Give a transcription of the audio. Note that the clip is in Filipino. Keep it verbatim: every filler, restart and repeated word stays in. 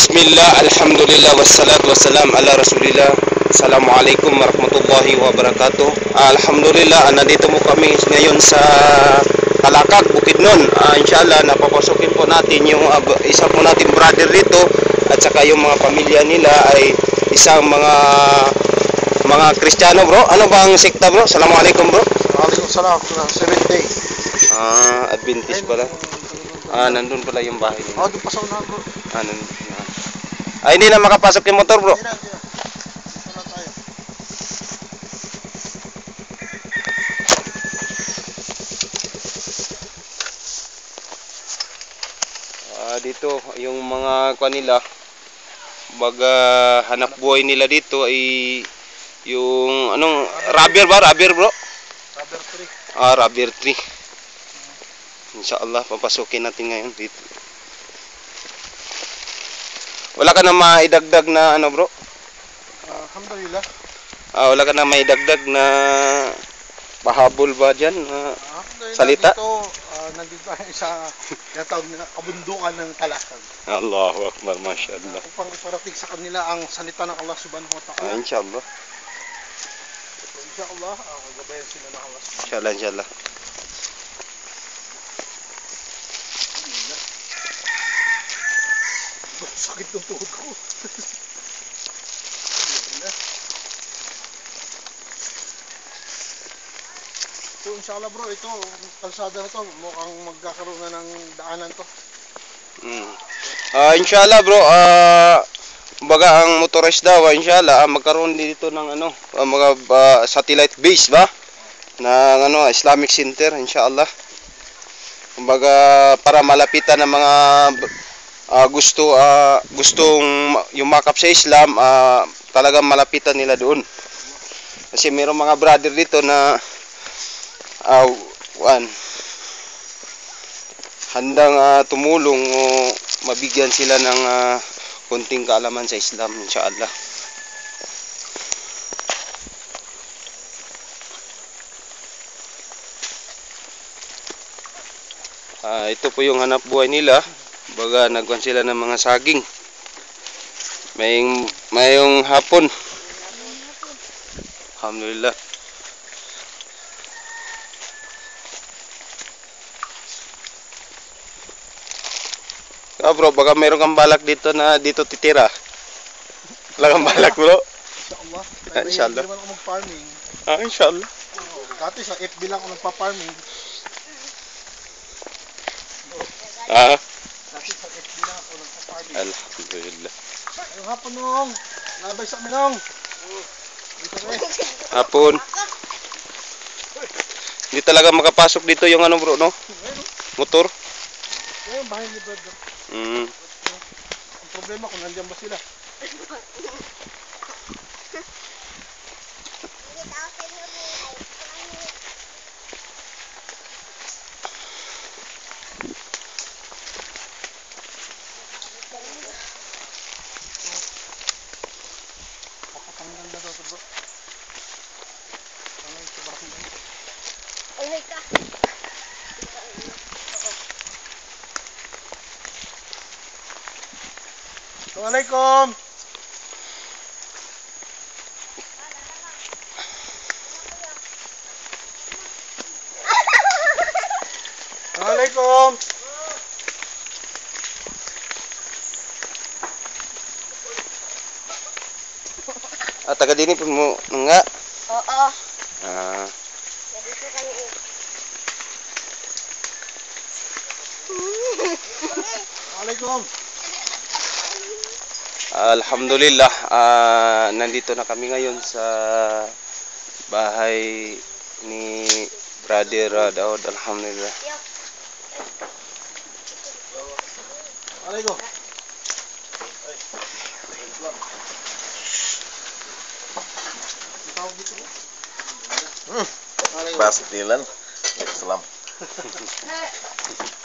Bismillah, Alhamdulillah, wassalatu wassalam ala Rasulillah. Assalamualaikum warahmatullahi wabarakatuh. Alhamdulillah, ah, nandito mo kami ngayon sa Talakag, Bukidnon. Ah, inshallah, napapasukin po natin yung uh, isa po natin brother dito at saka yung mga pamilya nila ay isang mga mga Kristiyano, bro. Ano ba ang sekta, bro? Assalamualaikum, bro. Waalaikumsalam. Seventh day. Ah, Adventist pala. Ah, nandun pala yung bahay nila. Oh, doon pa sa unahan, bro. Ah, nandun. Ah, hindi na makapasok yung motor, bro. Hindi na, hindi na. Dito na tayo. Ah, dito yung mga kanila baga hanap buhay nila dito ay yung anong rubber ba? Rubber, bro? Rubber tree. Ah, rubber tree. Inshallah, papasukin natin ngayon dito. Wala ka na maidagdag na ano, bro? Uh, Alhamdulillah. Ah, wala ka na maidagdag na pahabol ba dyan? Ah, Alhamdulillah. salita? Dito, uh, nandito tayo sa tinatawag na kabundukan ng Talakag. Allahu Akbar, mashallah. Uh, upang iparating sa kanila ang salita ng Allah subhanahu wa ta'ala. Ah, inshallah. So, inshallah, uh, gabayan sila ng Allah subhanahu wa ta'ala. Inshallah, inshallah. Sakit ng tuhod ko. So inshallah, bro, ito kalsada na to, mukhang magkakaroon na ng daanan to. Mm. Ah, inshallah, bro. Ah, kumbaga ang motorized daw, ah, inshallah, ah, magkaroon dito ng ano, ah, mga ah, satellite base ba? Ng ano, Islamic Center, inshallah. Kumbaga para malapitan ng mga ah, gusto ah, gustong yumakap sa Islam, ah, talagang malapitan nila doon. Kasi mayroong mga brother dito na uh, one, handang uh, tumulong o mabigyan sila ng uh, konting kaalaman sa Islam, inshallah. Uh, ito po yung hanap buhay nila. Baga nagwan sila ng mga saging. Mayong mayong hapon. Alhamdulillah. Ah, bro, baka mayroon kang balak dito na dito titira. Wala kang balak, bro? Inshallah. Ah, inshallah. Hindi naman ako mag-farming. Ah, inshallah. Oh, dati sa F B lang ako nagpa-farming. Ah, Dati sa F B lang ako nagpa-farming. alhamdulillah. Ayong hapon nung. Nabay sa amin nung. Dito kami. Hapon. Hindi talaga makapasok dito yung ano, bro, no? Motor. Ayun, bahay ni Brad. Mm. Ang problema kung nandiyan ba sila. Papatanggal na daw ito, bro. Ano yung sobrang mo? Alay ka. Assalamualaikum. Assalamualaikum. Ah, taga dini pun mo nga. Oo. Ah, Dito kami eh. Assalamualaikum. alhamdulillah, ah, nandito na kami ngayon sa bahay ni Brother uh, Daud, alhamdulillah. Assalamualaikum. Tawag dito mo? Hmm. Bas Dylan. Salam.